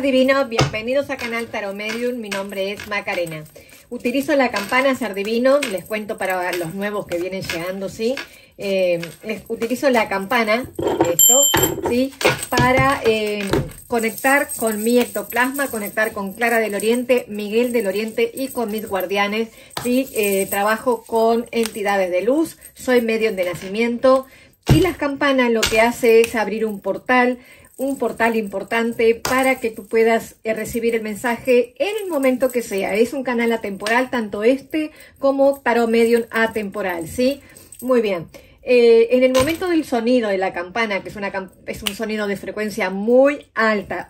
Divino, bienvenidos a Canal Tarot Medium, mi nombre es Macarena. Utilizo la campana Ser Divino, les cuento para los nuevos que vienen llegando, ¿sí? Utilizo la campana, esto, ¿sí? Para conectar con mi ectoplasma, conectar con Clara del Oriente, Miguel del Oriente y con mis guardianes, ¿sí? Trabajo con entidades de luz, soy medium de nacimiento y las campanas lo que hace es abrir un portal importante para que tú puedas recibir el mensaje en el momento que sea. Es un canal atemporal, tanto este como Tarot Medium atemporal, ¿sí? Muy bien. En el momento del sonido de la campana, que es un sonido de frecuencia muy alta,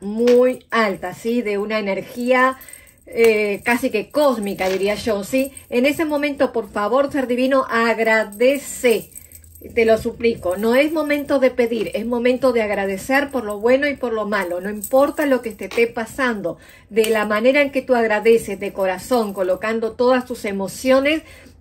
¿sí? De una energía casi que cósmica, diría yo, ¿sí? En ese momento, por favor, Ser Divino, agradece. Te lo suplico, no es momento de pedir, es momento de agradecer por lo bueno y por lo malo. No importa lo que te esté pasando, de la manera en que tú agradeces de corazón, colocando todas tus emociones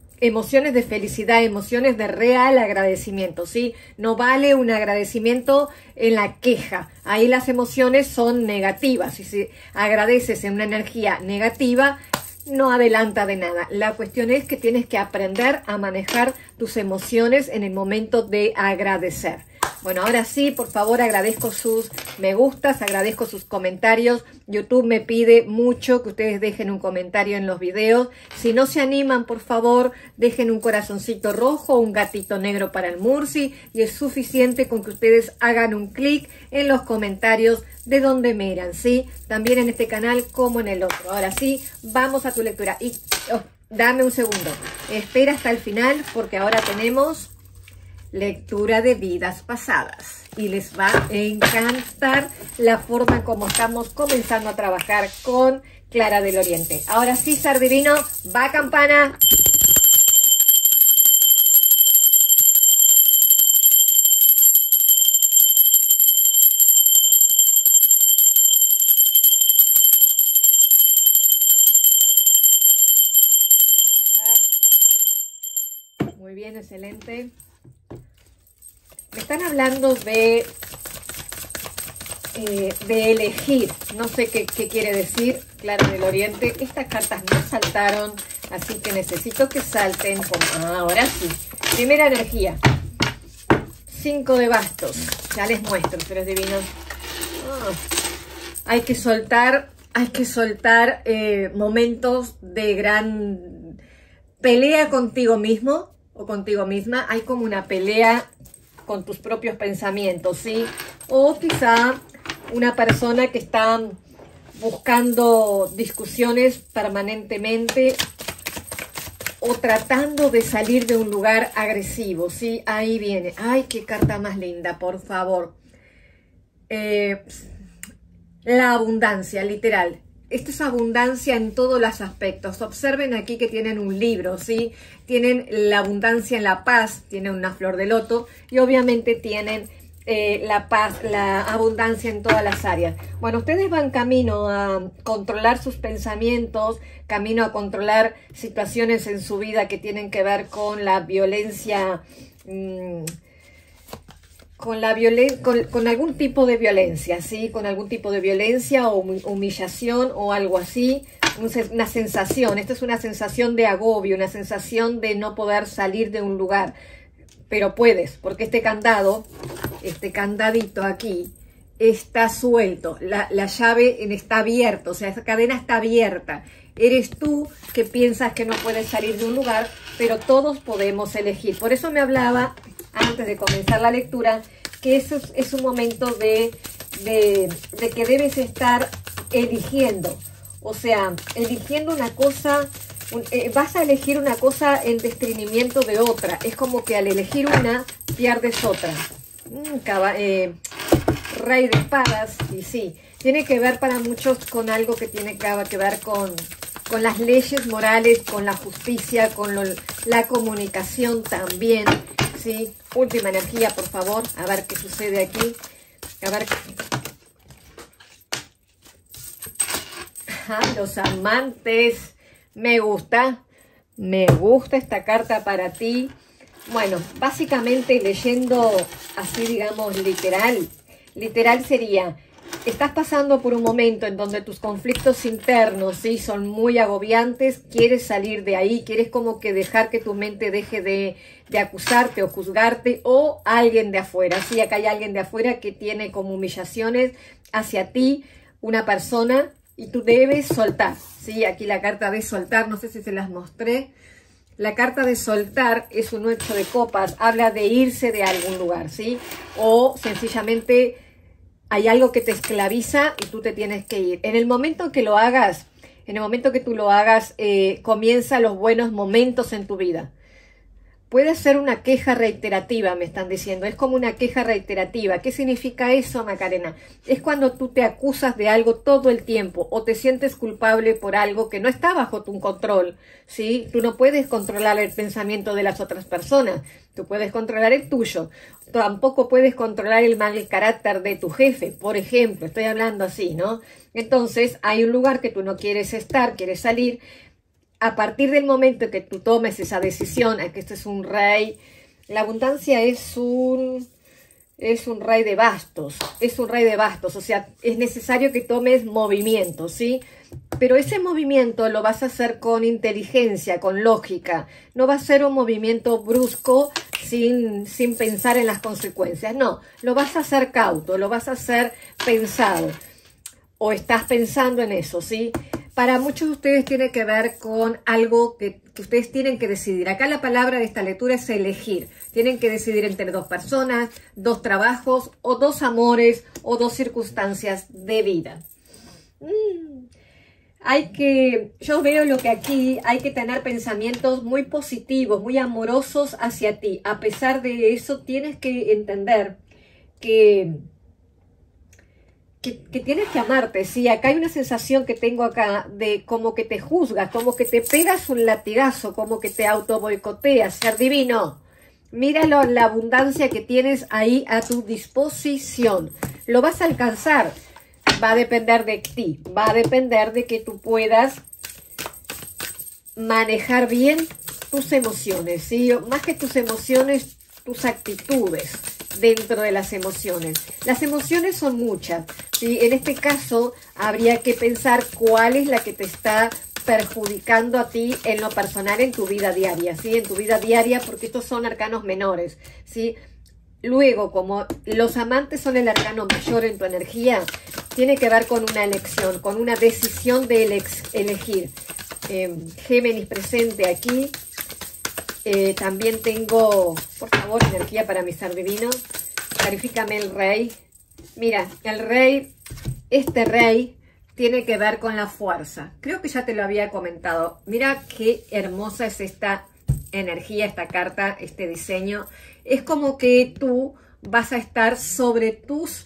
de felicidad, emociones de real agradecimiento, ¿sí? No vale un agradecimiento en la queja, ahí las emociones son negativas. Si agradeces en una energía negativa, no adelanta de nada. La cuestión es que tienes que aprender a manejar tus emociones en el momento de agradecer. Bueno, ahora sí, por favor, agradezco sus me gustas, agradezco sus comentarios. YouTube me pide mucho que ustedes dejen un comentario en los videos. Si no se animan, por favor, dejen un corazoncito rojo, un gatito negro para el Murci, y es suficiente con que ustedes hagan un clic en los comentarios de donde miran, ¿sí? También en este canal como en el otro. Ahora sí, vamos a tu lectura. Y dame un segundo. Espera hasta el final porque ahora tenemos lectura de vidas pasadas. Y les va a encantar la forma como estamos comenzando a trabajar con Clara del Oriente. Ahora sí, Ser Divino, va campana. Muy bien, excelente. Me están hablando de elegir. No sé qué quiere decir Clara del Oriente. Estas cartas no saltaron, así que necesito que salten. Ahora sí. Primera energía. 5 de bastos. Ya les muestro, seres divinos. Hay que soltar momentos de gran pelea contigo mismo o contigo misma. Hay como una pelea con tus propios pensamientos, ¿sí? O quizá una persona que está buscando discusiones permanentemente o tratando de salir de un lugar agresivo, ¿sí? Ahí viene. ¡Ay, qué carta más linda, por favor! La abundancia, literal. Esto es abundancia en todos los aspectos. Observen aquí que tienen un libro, ¿sí? Tienen la abundancia en la paz, tienen una flor de loto y obviamente tienen la paz, la abundancia en todas las áreas. Bueno, ustedes van camino a controlar sus pensamientos, camino a controlar situaciones en su vida que tienen que ver con la violencia, con algún tipo de violencia, ¿sí? Con algún tipo de violencia o humillación o algo así. Una sensación, esta es una sensación de agobio, una sensación de no poder salir de un lugar. Pero puedes, porque este candadito aquí está suelto. La llave está abierta, o sea, esa cadena está abierta. Eres tú que piensas que no puedes salir de un lugar, pero todos podemos elegir. Por eso me hablaba antes de comenzar la lectura, que eso es un momento de que debes estar eligiendo. O sea, eligiendo una cosa, vas a elegir una cosa en detrimento de otra. Es como que al elegir una, pierdes otra. Rey de espadas, y sí, tiene que ver para muchos con algo que tiene que ver con las leyes morales, con la justicia, con la comunicación también, ¿sí? Última energía, por favor, a ver qué sucede aquí. A ver. Los amantes, me gusta esta carta para ti. Bueno, básicamente leyendo así, digamos, literal sería estás pasando por un momento en donde tus conflictos internos, ¿sí?, son muy agobiantes. Quieres salir de ahí, quieres como que dejar que tu mente deje de acusarte o juzgarte, o alguien de afuera. Sí, acá hay alguien de afuera que tiene como humillaciones hacia ti, una persona, y tú debes soltar. Sí, aquí la carta de soltar, no sé si se las mostré. La carta de soltar es un 8 de copas, habla de irse de algún lugar, ¿sí? O sencillamente hay algo que te esclaviza y tú te tienes que ir. En el momento que lo hagas, comienzan los buenos momentos en tu vida. Puede ser una queja reiterativa, me están diciendo. Es como una queja reiterativa. ¿Qué significa eso, Macarena? Es cuando tú te acusas de algo todo el tiempo o te sientes culpable por algo que no está bajo tu control, ¿sí? Tú no puedes controlar el pensamiento de las otras personas. Tú puedes controlar el tuyo. Tampoco puedes controlar el mal carácter de tu jefe, por ejemplo. Estoy hablando así, ¿no? Entonces, hay un lugar que tú no quieres estar, quieres salir. A partir del momento que tú tomes esa decisión, que este es un rey, la abundancia es un rey de bastos, o sea, es necesario que tomes movimiento, ¿sí? Pero ese movimiento lo vas a hacer con inteligencia, con lógica, no va a ser un movimiento brusco sin pensar en las consecuencias, no, lo vas a hacer cauto, lo vas a hacer pensado, o estás pensando en eso, ¿sí? Para muchos de ustedes tiene que ver con algo que ustedes tienen que decidir. Acá la palabra de esta lectura es elegir. Tienen que decidir entre dos personas, dos trabajos, o dos amores, o dos circunstancias de vida. Yo veo lo que aquí hay que tener pensamientos muy positivos, muy amorosos hacia ti. A pesar de eso, tienes que entender que tienes que amarte, ¿sí? Acá hay una sensación que tengo acá de como que te juzgas, como que te pegas un latigazo, como que te auto boicoteas. Ser divino, míralo, la abundancia que tienes ahí a tu disposición. Lo vas a alcanzar, va a depender de ti, va a depender de que tú puedas manejar bien tus emociones, ¿sí? Más que tus emociones, tus actitudes dentro de las emociones. Las emociones son muchas, ¿sí? En este caso habría que pensar cuál es la que te está perjudicando a ti en lo personal, en tu vida diaria, ¿sí? En tu vida diaria, porque estos son arcanos menores, ¿sí? Luego, como los amantes son el arcano mayor en tu energía, tiene que ver con una elección, con una decisión de elegir. Géminis presente aquí. También tengo, por favor, energía para mi ser divino. Clarifícame el rey. Mira, el rey, este rey tiene que ver con la fuerza. Creo que ya te lo había comentado. Mira qué hermosa es esta energía, esta carta, este diseño. Es como que tú vas a estar sobre tus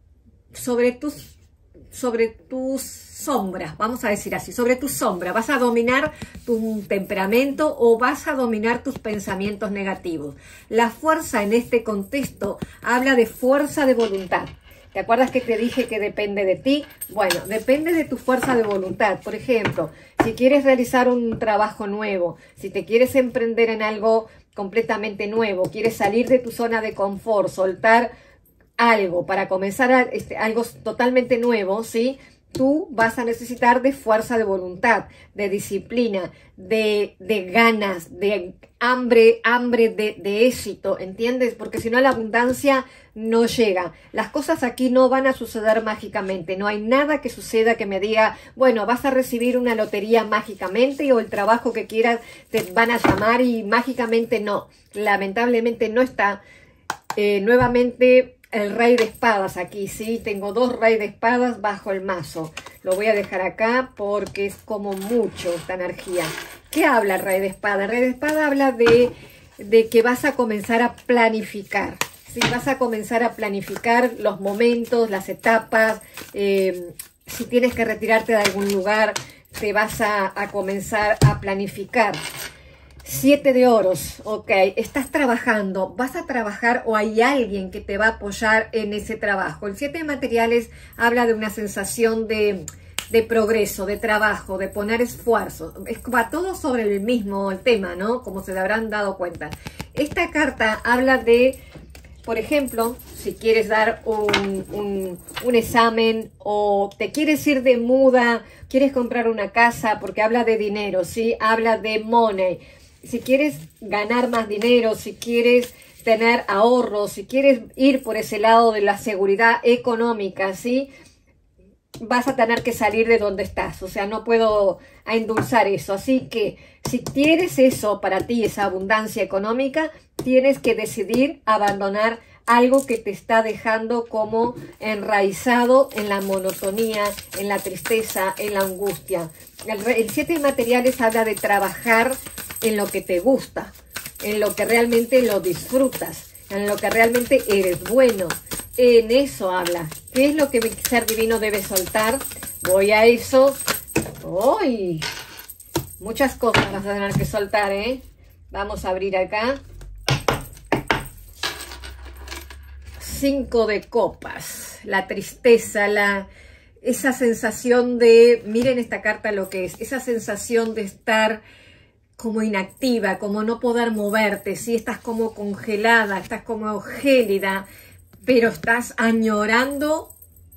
sombras, vamos a decir así, sobre tu sombra. Vas a dominar tu temperamento o vas a dominar tus pensamientos negativos. La fuerza en este contexto habla de fuerza de voluntad. ¿Te acuerdas que te dije que depende de ti? Bueno, depende de tu fuerza de voluntad. Por ejemplo, si quieres realizar un trabajo nuevo, si te quieres emprender en algo completamente nuevo, quieres salir de tu zona de confort, soltar algo para comenzar algo totalmente nuevo, ¿sí? Tú vas a necesitar de fuerza de voluntad, de disciplina, de ganas, de hambre de éxito, ¿entiendes? Porque si no, la abundancia no llega. Las cosas aquí no van a suceder mágicamente. No hay nada que suceda que me diga, bueno, vas a recibir una lotería mágicamente o el trabajo que quieras te van a llamar y mágicamente no. Lamentablemente no está. Nuevamente el rey de espadas aquí, ¿sí? Tengo dos rey de espadas bajo el mazo. Lo voy a dejar acá porque es como mucho esta energía. ¿Qué habla el rey de espada? El rey de espada habla de que vas a comenzar a planificar, ¿sí? Vas a comenzar a planificar los momentos, las etapas. Si tienes que retirarte de algún lugar, te vas a comenzar a planificar. 7 de oros, ok, estás trabajando, vas a trabajar o hay alguien que te va a apoyar en ese trabajo. El 7 de materiales habla de una sensación de progreso, de trabajo, de poner esfuerzo. Va todo sobre el mismo tema, ¿no? Como se habrán dado cuenta. Esta carta habla de por ejemplo, si quieres dar un examen o te quieres ir de muda, quieres comprar una casa porque habla de dinero, ¿sí? Habla de money. Si quieres ganar más dinero, si quieres tener ahorros, si quieres ir por ese lado de la seguridad económica, ¿sí? Vas a tener que salir de donde estás, o sea, no puedo endulzar eso. Así que si quieres eso para ti, esa abundancia económica, tienes que decidir abandonar algo que te está dejando como enraizado en la monotonía, en la tristeza, en la angustia. El 7 de materiales habla de trabajar en lo que te gusta, en lo que realmente lo disfrutas, en lo que realmente eres bueno. En eso habla. ¿Qué es lo que mi ser divino debe soltar? Voy a eso. ¡Uy! Muchas cosas vas a tener que soltar, ¿eh? Vamos a abrir acá. 5 de copas. La tristeza, esa sensación de... Miren esta carta lo que es. Esa sensación de estar como inactiva, como no poder moverte, ¿sí? Estás como congelada, estás como gélida, pero estás añorando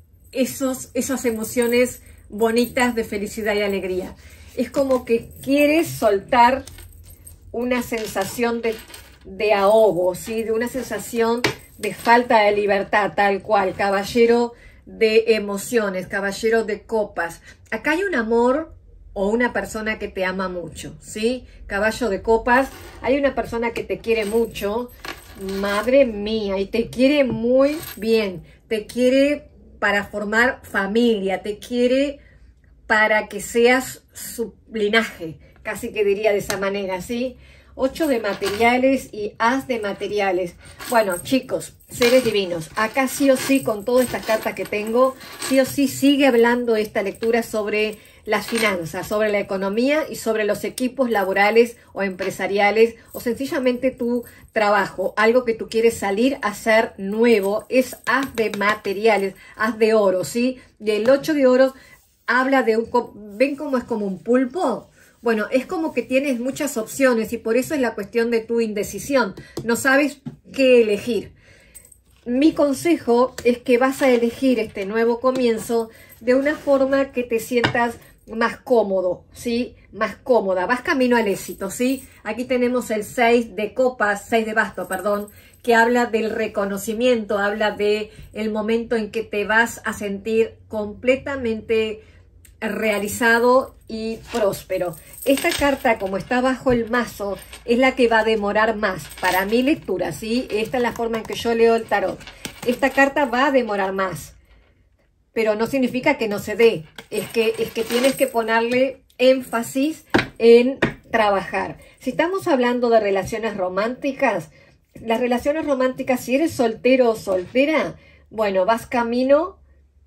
esas emociones bonitas de felicidad y alegría. Es como que quieres soltar una sensación de ahogo, ¿sí? De una sensación de falta de libertad, tal cual. Caballero de emociones, caballero de copas. Acá hay un amor o una persona que te ama mucho, ¿sí? Caballo de copas. Hay una persona que te quiere mucho. Madre mía, y te quiere muy bien, te quiere para formar familia, te quiere para que seas su linaje, casi que diría de esa manera, ¿sí? 8 de materiales y as de materiales. Bueno, chicos, seres divinos, acá sí o sí, con todas estas cartas que tengo, sí o sí sigue hablando esta lectura sobre las finanzas, sobre la economía y sobre los equipos laborales o empresariales o sencillamente tu trabajo, algo que tú quieres salir a hacer nuevo. Es as de materiales, as de oro, ¿sí? Y el 8 de oro habla de ¿ven cómo es como un pulpo? Bueno, es como que tienes muchas opciones y por eso es la cuestión de tu indecisión. No sabes qué elegir. Mi consejo es que vas a elegir este nuevo comienzo de una forma que te sientas más cómodo, ¿sí? Más cómoda. Vas camino al éxito, ¿sí? Aquí tenemos el 6 de copas, 6 de bastos, perdón, que habla del reconocimiento, habla de el momento en que te vas a sentir completamente realizado y próspero. Esta carta, como está bajo el mazo, es la que va a demorar más para mi lectura, ¿sí? Esta es la forma en que yo leo el tarot. Esta carta va a demorar más, pero no significa que no se dé. Es que tienes que ponerle énfasis en trabajar. Si estamos hablando de relaciones románticas, las relaciones románticas, si eres soltero o soltera, bueno, vas camino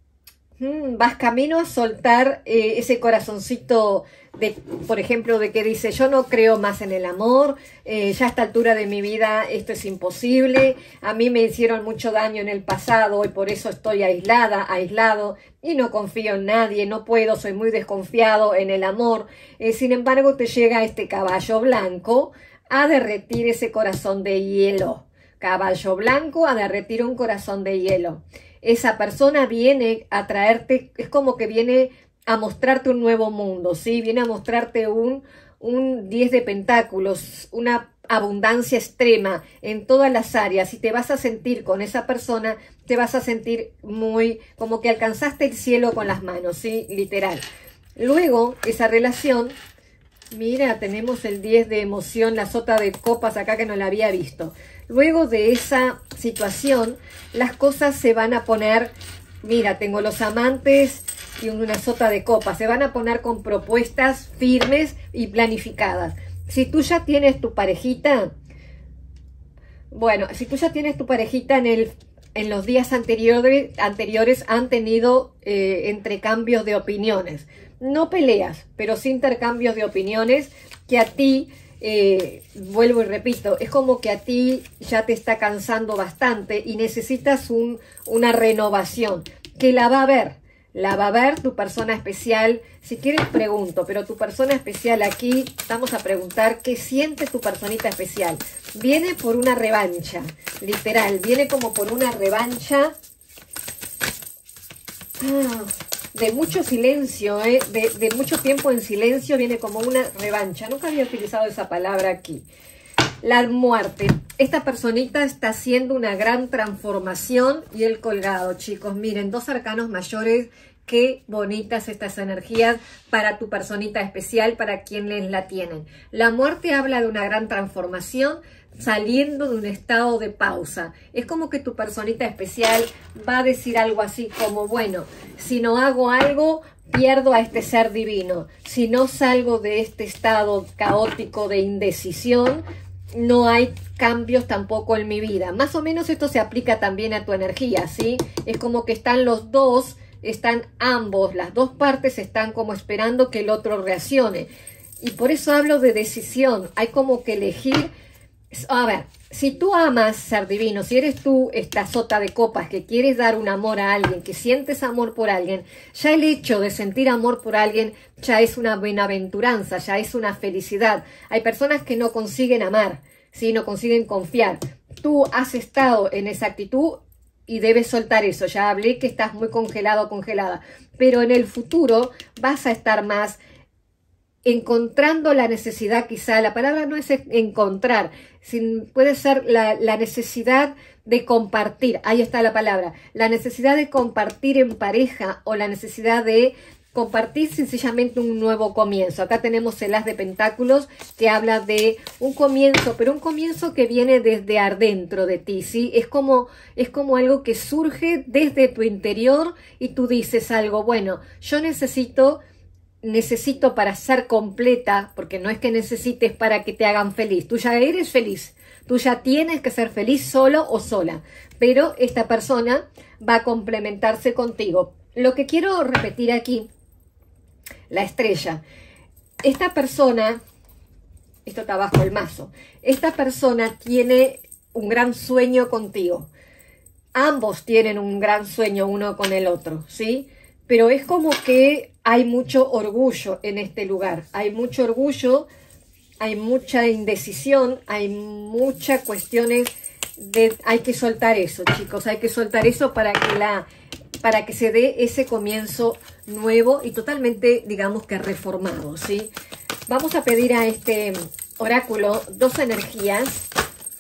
a soltar ese corazoncito de, por ejemplo, de que dice, yo no creo más en el amor, ya a esta altura de mi vida esto es imposible, a mí me hicieron mucho daño en el pasado y por eso estoy aislado y no confío en nadie, no puedo, soy muy desconfiado en el amor. Sin embargo, te llega este caballo blanco a derretir ese corazón de hielo. Caballo blanco a derretir un corazón de hielo. Esa persona viene a traerte, es como que viene a mostrarte un nuevo mundo, ¿sí? Viene a mostrarte un 10 de pentáculos, una abundancia extrema en todas las áreas. Y te vas a sentir con esa persona, te vas a sentir muy, como que alcanzaste el cielo con las manos, ¿sí? Literal. Luego, esa relación, mira, tenemos el 10 de emoción, la sota de copas acá que no la había visto. Luego de esa situación, las cosas se van a poner, mira, tengo los amantes y una sota de copas, se van a poner con propuestas firmes y planificadas. Si tú ya tienes tu parejita, bueno, si tú ya tienes tu parejita en los días anteriores han tenido intercambios de opiniones. No peleas, pero sí intercambios de opiniones que a ti... vuelvo y repito, es como que a ti ya te está cansando bastante y necesitas una renovación, que la va a haber, la va a ver tu persona especial. Si quieres pregunto, pero tu persona especial aquí, vamos a preguntar qué siente tu personita especial. Viene por una revancha, literal, viene como por una revancha de mucho silencio, de mucho tiempo en silencio, viene como una revancha. Nunca había utilizado esa palabra aquí. La muerte. Esta personita está haciendo una gran transformación y el colgado, chicos. Miren, 2 arcanos mayores. Qué bonitas estas energías para tu personita especial, para quienes la tienen. La muerte habla de una gran transformación, saliendo de un estado de pausa. Es como que tu personita especial va a decir algo así como, bueno, si no hago algo, pierdo a este ser divino. Si no salgo de este estado caótico de indecisión, no hay cambios tampoco en mi vida. Más o menos esto se aplica también a tu energía, ¿sí? Es como que están los dos, están ambos, las dos partes están como esperando que el otro reaccione. Y por eso hablo de decisión. Hay como que elegir. A ver, si tú amas ser divino, si eres tú esta sota de copas que quieres dar un amor a alguien, que sientes amor por alguien, ya el hecho de sentir amor por alguien ya es una bienaventuranza, ya es una felicidad. Hay personas que no consiguen amar, ¿sí? No consiguen confiar. Tú has estado en esa actitud y debes soltar eso. Ya hablé que estás muy congelado o congelada, pero en el futuro vas a estar más encontrando la necesidad, quizá, la palabra no es encontrar, puede ser la necesidad de compartir, ahí está la palabra, la necesidad de compartir en pareja o la necesidad de compartir sencillamente un nuevo comienzo. Acá tenemos el As de Pentáculos que habla de un comienzo, pero un comienzo que viene desde adentro de ti, ¿sí? Es como algo que surge desde tu interior y tú dices algo, bueno, yo necesito para ser completa, porque no es que necesites para que te hagan feliz, tú ya eres feliz, tú ya tienes que ser feliz solo o sola, pero esta persona va a complementarse contigo. Lo que quiero repetir aquí, la estrella, esta persona, esto está bajo el mazo, esta persona tiene un gran sueño contigo, ambos tienen un gran sueño uno con el otro, ¿sí? Pero es como que hay mucho orgullo en este lugar. Hay mucho orgullo, hay mucha indecisión, hay muchas cuestiones de... Hay que soltar eso, chicos. Hay que soltar eso para que se dé ese comienzo nuevo y totalmente, digamos que reformado, ¿sí? Vamos a pedir a este oráculo 2 energías.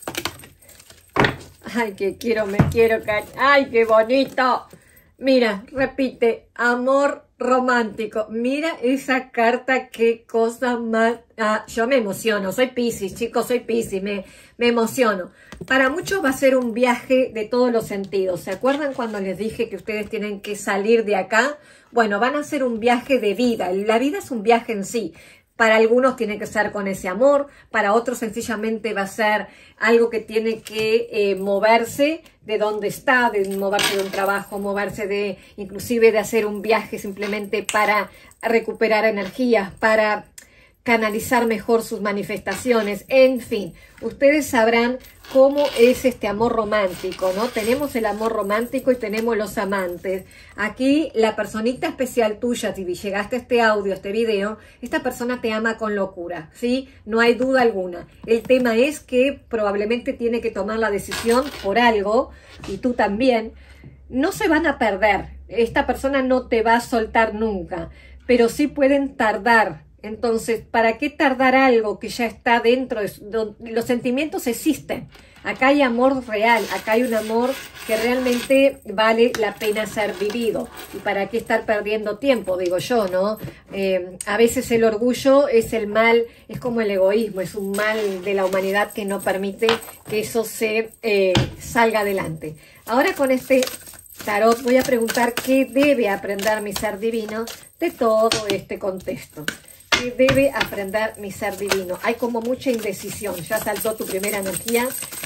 Ay, me quiero caer. Ay, qué bonito. Mira, repite, amor romántico. Mira esa carta, qué cosa más... yo me emociono, soy Piscis, chicos, soy Piscis, me emociono. Para muchos va a ser un viaje de todos los sentidos. ¿Se acuerdan cuando les dije que ustedes tienen que salir de acá? Bueno, van a hacer un viaje de vida. La vida es un viaje en sí. Para algunos tiene que ser con ese amor, para otros sencillamente va a ser algo que tiene que moverse de donde está, de moverse de un trabajo, moverse inclusive de hacer un viaje simplemente para recuperar energías, para canalizar mejor sus manifestaciones, en fin, ustedes sabrán cómo es este amor romántico, ¿no? Tenemos el amor romántico y tenemos los amantes. Aquí la personita especial tuya, si llegaste a este audio, a este video, esta persona te ama con locura, ¿sí? No hay duda alguna. El tema es que probablemente tiene que tomar la decisión por algo, y tú también. No se van a perder, esta persona no te va a soltar nunca, pero sí pueden tardar. Entonces, ¿para qué tardar algo que ya está dentro? Los sentimientos existen. Acá hay amor real, acá hay un amor que realmente vale la pena ser vivido. ¿Y para qué estar perdiendo tiempo? Digo yo, ¿no? A veces el orgullo es el mal, es como el egoísmo, es un mal de la humanidad que no permite que eso se salga adelante. Ahora con este tarot voy a preguntar qué debe aprender mi ser divino de todo este contexto. ¿Qué debe aprender mi ser divino? Hay como mucha indecisión. Ya saltó tu primera energía.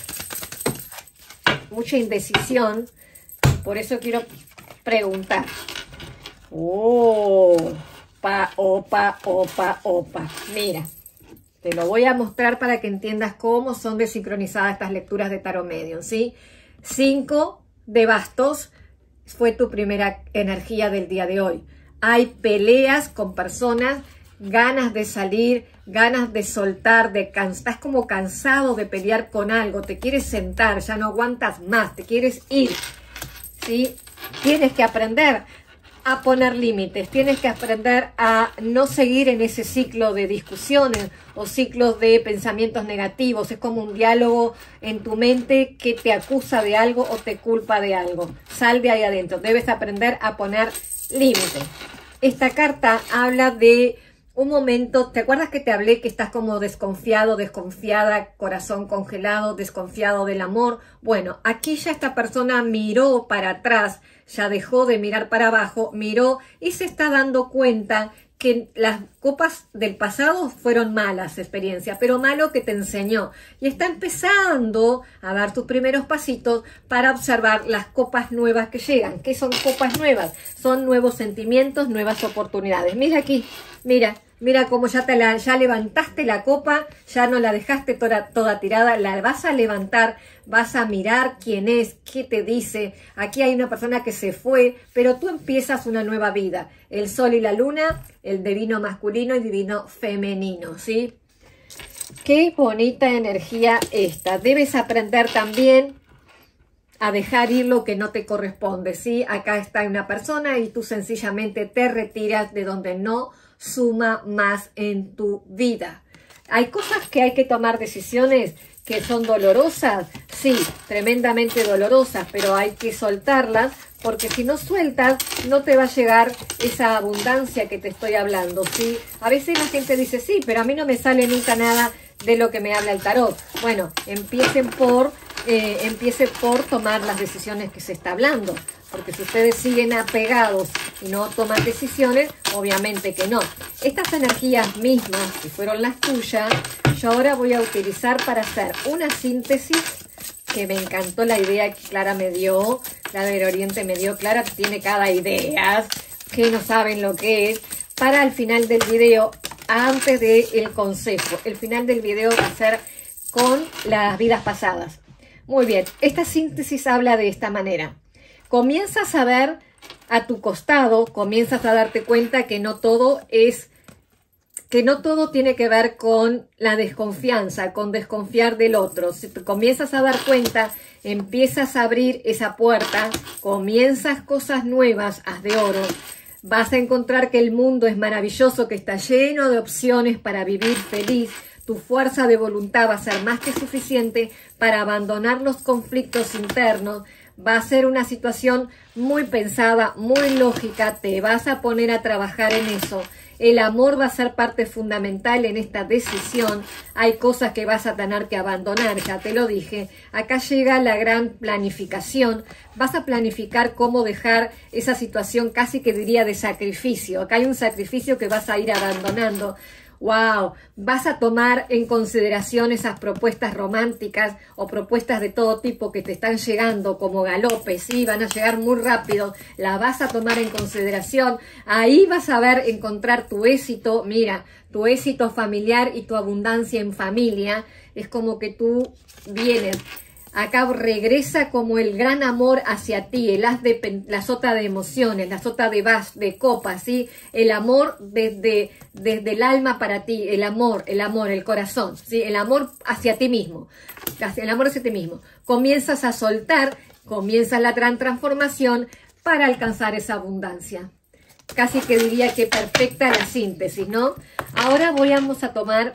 Mucha indecisión. Por eso quiero preguntar. Opa, opa, opa, opa. Mira, te lo voy a mostrar para que entiendas cómo son desincronizadas estas lecturas de Tarot Medium, ¿sí? 5 de bastos. fue tu primera energía del día de hoy. Hay peleas con personas, ganas de salir, ganas de soltar, estás como cansado de pelear con algo, te quieres sentar, ya no aguantas más, te quieres ir, ¿sí? Tienes que aprender a poner límites, tienes que aprender a no seguir en ese ciclo de discusiones o ciclos de pensamientos negativos. Es como un diálogo en tu mente que te acusa de algo o te culpa de algo. Sal de ahí adentro, debes aprender a poner límites. Esta carta habla de un momento, ¿te acuerdas que te hablé que estás como desconfiado, desconfiada, corazón congelado, desconfiado del amor? Bueno, aquí ya esta persona miró para atrás, ya dejó de mirar para abajo, miró y se está dando cuenta que las copas del pasado fueron malas experiencias, pero malo que te enseñó. Y está empezando a dar tus primeros pasitos para observar las copas nuevas que llegan. ¿Qué son copas nuevas? Son nuevos sentimientos, nuevas oportunidades. Mira aquí, mira cómo ya levantaste la copa, ya no la dejaste toda tirada, la vas a levantar, vas a mirar quién es, qué te dice. Aquí hay una persona que se fue, pero tú empiezas una nueva vida. El sol y la luna, el divino masculino y divino femenino, ¿sí? Qué bonita energía esta. Debes aprender también a dejar ir lo que no te corresponde, ¿sí? Acá está una persona y tú sencillamente te retiras de donde no suma más en tu vida. Hay cosas que hay que tomar decisiones que son dolorosas, sí, tremendamente dolorosas, pero hay que soltarlas, porque si no sueltas, no te va a llegar esa abundancia que te estoy hablando, ¿sí? A veces la gente dice, sí, pero a mí no me sale nunca nada de lo que me habla el tarot. Bueno, empiece por tomar las decisiones que se está hablando, porque si ustedes siguen apegados y no toman decisiones, obviamente que no. Estas energías mismas, que fueron las tuyas, yo ahora voy a utilizar para hacer una síntesis, que me encantó la idea que Clara me dio, la del Oriente me dio. Clara tiene cada idea, que no saben lo que es, para el final del video, antes del consejo. El final del video va a ser con las vidas pasadas. Muy bien, esta síntesis habla de esta manera. Comienzas a ver a tu costado, comienzas a darte cuenta que no todo tiene que ver con la desconfianza, con desconfiar del otro. Si te comienzas a dar cuenta, empiezas a abrir esa puerta, comienzas cosas nuevas, haz de oro. Vas a encontrar que el mundo es maravilloso, que está lleno de opciones para vivir feliz. Tu fuerza de voluntad va a ser más que suficiente para abandonar los conflictos internos. Va a ser una situación muy pensada, muy lógica. Te vas a poner a trabajar en eso. El amor va a ser parte fundamental en esta decisión. Hay cosas que vas a tener que abandonar, ya te lo dije. Acá llega la gran planificación. Vas a planificar cómo dejar esa situación, casi que diría de sacrificio. Acá hay un sacrificio que vas a ir abandonando. ¡Wow! Vas a tomar en consideración esas propuestas románticas o propuestas de todo tipo que te están llegando como galopes, ¿sí? Van a llegar muy rápido, la vas a tomar en consideración. Ahí vas a ver, encontrar tu éxito, mira, tu éxito familiar y tu abundancia en familia. Es como que tú vienes. Acá regresa como el gran amor hacia ti, el as de la sota de emociones, la sota de copas, ¿sí? El amor desde el alma para ti, el amor, el corazón, ¿sí? El amor hacia ti mismo, el amor hacia ti mismo. Comienzas a soltar, comienza la gran transformación para alcanzar esa abundancia. Casi que diría que perfecta la síntesis, ¿no? Ahora vamos a tomar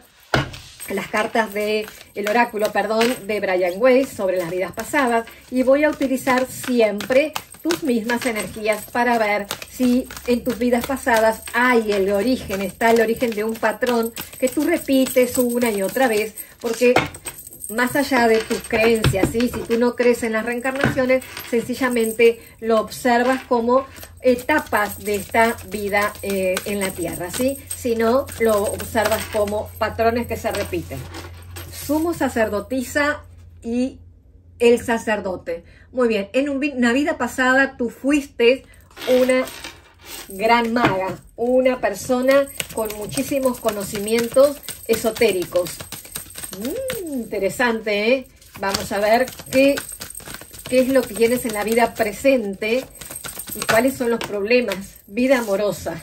las cartas el oráculo, de Brian Weiss sobre las vidas pasadas, y voy a utilizar siempre tus mismas energías para ver si en tus vidas pasadas hay está el origen de un patrón que tú repites una y otra vez, porque más allá de tus creencias, ¿sí? Si tú no crees en las reencarnaciones, sencillamente lo observas como etapas de esta vida en la Tierra, ¿sí? Si no, lo observas como patrones que se repiten. Sumo sacerdotisa y el sacerdote. Muy bien, en una vida pasada tú fuiste una gran maga, una persona con muchísimos conocimientos esotéricos. Interesante, ¿eh? Vamos a ver qué es lo que tienes en la vida presente ¿Y cuáles son los problemas? Vida amorosa.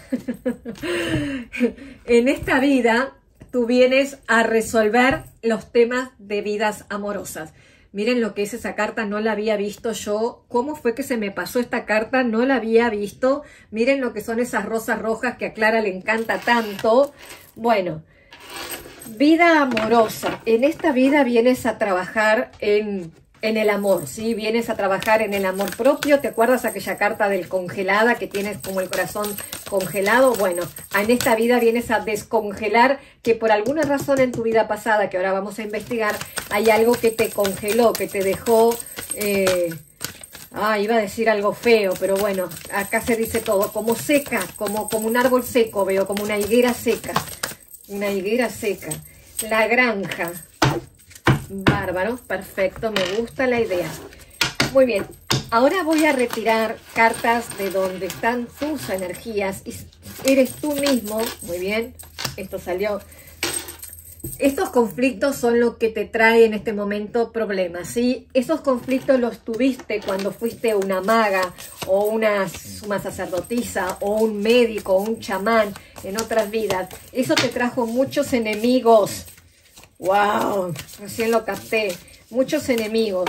En esta vida tú vienes a resolver los temas de vidas amorosas. Miren lo que es esa carta, no la había visto yo. ¿Cómo fue que se me pasó esta carta? No la había visto. Miren lo que son esas rosas rojas que a Clara le encanta tanto. Bueno, vida amorosa. En esta vida vienes a trabajar en el amor, ¿sí? Vienes a trabajar en el amor propio. ¿Te acuerdas aquella carta del congelada que tienes como el corazón congelado? Bueno, en esta vida vienes a descongelar que por alguna razón en tu vida pasada, que ahora vamos a investigar, hay algo que te congeló, que te dejó... iba a decir algo feo, pero bueno, acá se dice todo, como seca, como un árbol seco, veo, como una higuera seca. Una higuera seca. La granja. Bárbaro, perfecto, me gusta la idea. Muy bien, ahora voy a retirar cartas de donde están tus energías y eres tú mismo. Muy bien, esto salió. Estos conflictos son lo que te trae en este momento problemas, ¿sí? Esos conflictos los tuviste cuando fuiste una maga o una suma sacerdotisa o un médico o un chamán en otras vidas. Eso te trajo muchos enemigos. ¡Wow! Recién lo capté. Muchos enemigos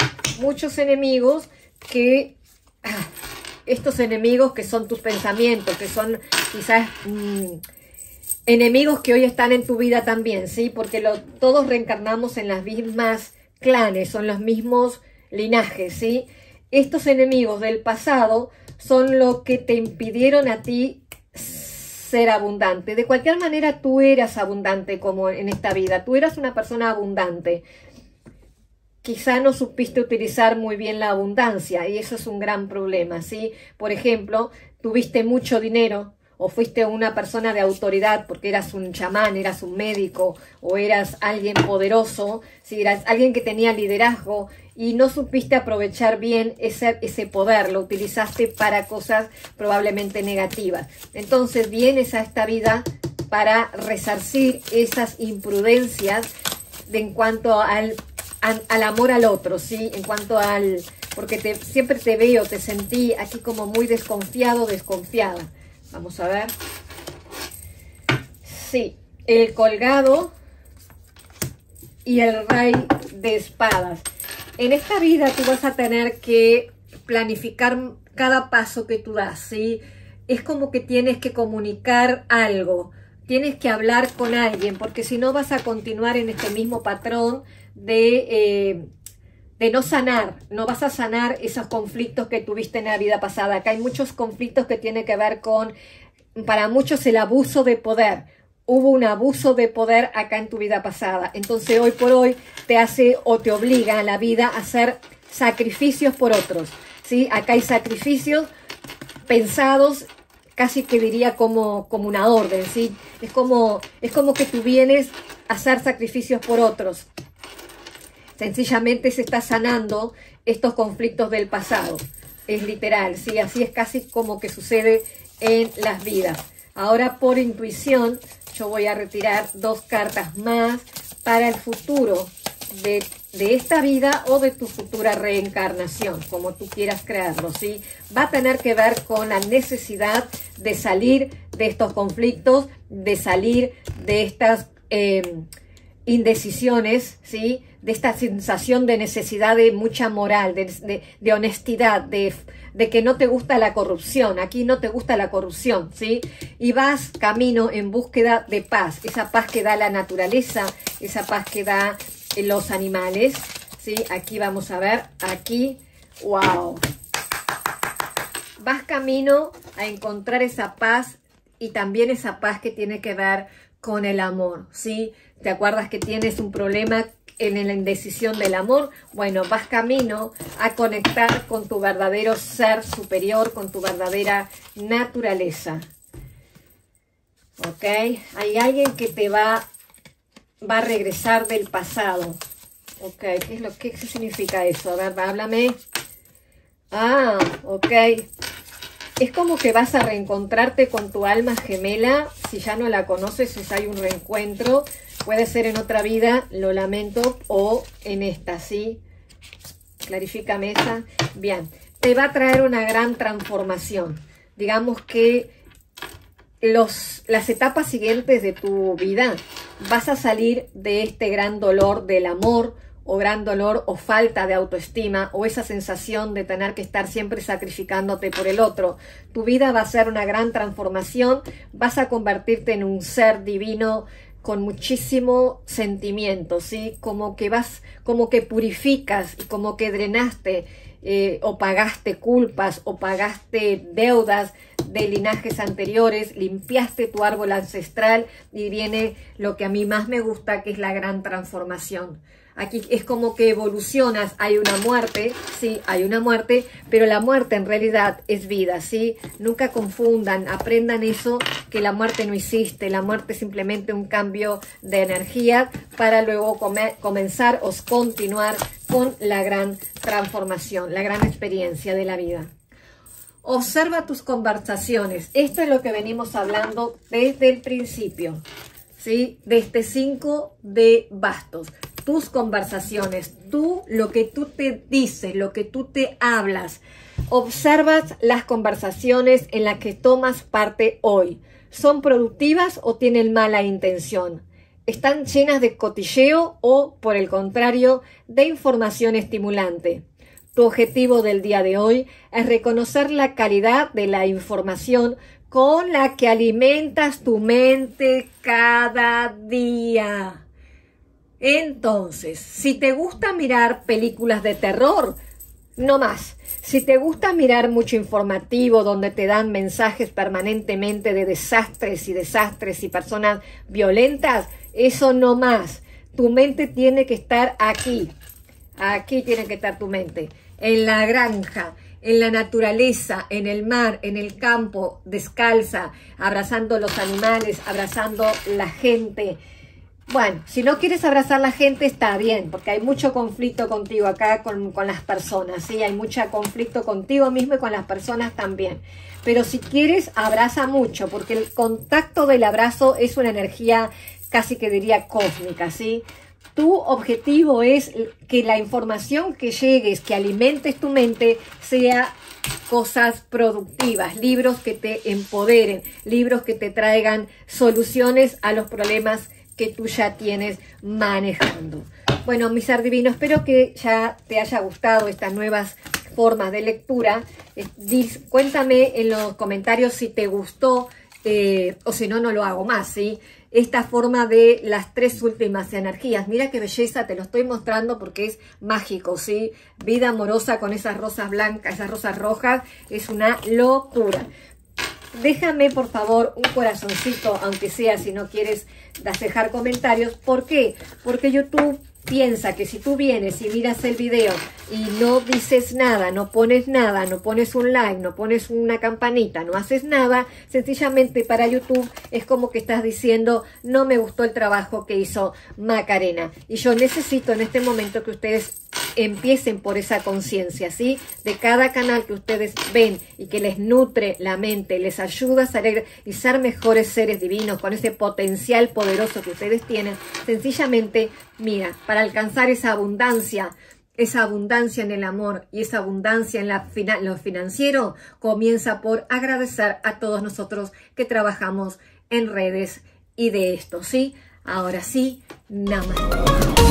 que... estos enemigos que son tus pensamientos, que son quizás... enemigos que hoy están en tu vida también, ¿sí? Porque todos reencarnamos en las mismas clanes, son los mismos linajes, ¿sí? Estos enemigos del pasado son lo que te impidieron a ti ser abundante. De cualquier manera, tú eras abundante como en esta vida. Tú eras una persona abundante. Quizá no supiste utilizar muy bien la abundancia y eso es un gran problema, ¿sí? Por ejemplo, tuviste mucho dinero, o fuiste una persona de autoridad porque eras un chamán, eras un médico o eras alguien poderoso, si eras alguien que tenía liderazgo y no supiste aprovechar bien ese poder, lo utilizaste para cosas probablemente negativas. Entonces vienes a esta vida para resarcir esas imprudencias en cuanto al amor al otro, ¿sí? En cuanto al... porque siempre te veo, te sentí aquí como muy desconfiado, desconfiada. Vamos a ver. Sí, el colgado y el rey de espadas. En esta vida tú vas a tener que planificar cada paso que tú das, ¿sí? Es como que tienes que comunicar algo, tienes que hablar con alguien, porque si no vas a continuar en este mismo patrón de no sanar, no vas a sanar esos conflictos que tuviste en la vida pasada. Acá hay muchos conflictos que tienen que ver con, para muchos, el abuso de poder. Hubo un abuso de poder acá en tu vida pasada. Entonces hoy por hoy te hace o te obliga a la vida a hacer sacrificios por otros, ¿sí? Acá hay sacrificios pensados, casi que diría como una orden, ¿sí? Es como que tú vienes a hacer sacrificios por otros. Sencillamente se está sanando estos conflictos del pasado. Es literal, ¿sí? Así es casi como que sucede en las vidas. Ahora por intuición yo voy a retirar 2 cartas más para el futuro de esta vida o de tu futura reencarnación, como tú quieras crearlo, ¿sí? Va a tener que ver con la necesidad de salir de estos conflictos, de salir de estas indecisiones, ¿sí? De esta sensación de necesidad de mucha moral, de honestidad, de que no te gusta la corrupción. Aquí no te gusta la corrupción, ¿sí? Y vas camino en búsqueda de paz, esa paz que da la naturaleza, esa paz que da los animales, ¿sí? Aquí vamos a ver, aquí, wow. Vas camino a encontrar esa paz y también esa paz que tiene que ver con el amor, ¿sí? ¿Te acuerdas que tienes un problema en la indecisión del amor? Bueno, vas camino a conectar con tu verdadero ser superior, con tu verdadera naturaleza. ¿Ok? Hay alguien que te va a regresar del pasado. ¿Ok? ¿Qué significa eso? A ver, háblame. Ah, ok. Es como que vas a reencontrarte con tu alma gemela. Si ya no la conoces, si hay un reencuentro. Puede ser en otra vida, lo lamento, o en esta, ¿sí? Clarifícame esa. Bien. te va a traer una gran transformación. Digamos que las etapas siguientes de tu vida vas a salir de este gran dolor del amor, o gran dolor o falta de autoestima, o esa sensación de tener que estar siempre sacrificándote por el otro. Tu vida va a ser una gran transformación, vas a convertirte en un ser divino con muchísimo sentimiento, ¿sí? Como que purificas y como que drenaste o pagaste culpas o pagaste deudas de linajes anteriores, limpiaste tu árbol ancestral y viene lo que a mí más me gusta, que es la gran transformación. Aquí es como que evolucionas, hay una muerte, sí, hay una muerte, pero la muerte en realidad es vida, ¿sí? Nunca confundan, aprendan eso, que la muerte no existe, la muerte es simplemente un cambio de energía para luego comenzar o continuar con la gran transformación, la gran experiencia de la vida. Observa tus conversaciones, esto es lo que venimos hablando desde el principio, ¿sí? De este 5 de bastos. Tus conversaciones, lo que tú te dices, lo que tú te hablas. Observas las conversaciones en las que tomas parte hoy. ¿Son productivas o tienen mala intención? ¿Están llenas de cotilleo o, por el contrario, de información estimulante? Tu objetivo del día de hoy es reconocer la calidad de la información con la que alimentas tu mente cada día. Entonces, si te gusta mirar películas de terror, no más. Si te gusta mirar mucho informativo donde te dan mensajes permanentemente de desastres y personas violentas, eso no más. Tu mente tiene que estar aquí. Aquí tiene que estar tu mente. En la granja, en la naturaleza, en el mar, en el campo, descalza, abrazando los animales, abrazando la gente. Bueno, si no quieres abrazar a la gente está bien, porque hay mucho conflicto contigo acá con las personas, ¿sí? Hay mucho conflicto contigo mismo y con las personas también. Pero si quieres, abraza mucho, porque el contacto del abrazo es una energía casi que diría cósmica, ¿sí? Tu objetivo es que la información que llegues, que alimentes tu mente, sea cosas productivas, libros que te empoderen, libros que te traigan soluciones a los problemas que tú ya tienes manejando. Bueno, mi ser divino, espero que ya te haya gustado estas nuevas formas de lectura. Cuéntame en los comentarios si te gustó o si no, no lo hago más, ¿sí? Esta forma de las 3 últimas energías. Mira qué belleza, te lo estoy mostrando porque es mágico, ¿sí? Vida amorosa con esas rosas blancas, esas rosas rojas, es una locura. Déjame, por favor, un corazoncito, aunque sea si no quieres dejar comentarios. ¿Por qué? Porque YouTube piensa que si tú vienes y miras el video y no dices nada, no pones un like, no pones una campanita, no haces nada, sencillamente para YouTube es como que estás diciendo, no me gustó el trabajo que hizo Macarena. Y yo necesito en este momento que ustedes empiecen por esa conciencia, ¿sí? De cada canal que ustedes ven y que les nutre la mente, les ayuda a salir y ser mejores seres divinos con ese potencial poderoso que ustedes tienen. Sencillamente, mira, para alcanzar esa abundancia en el amor y esa abundancia en lo financiero, comienza por agradecer a todos nosotros que trabajamos en redes y de esto, ¿sí? Ahora sí, namaste.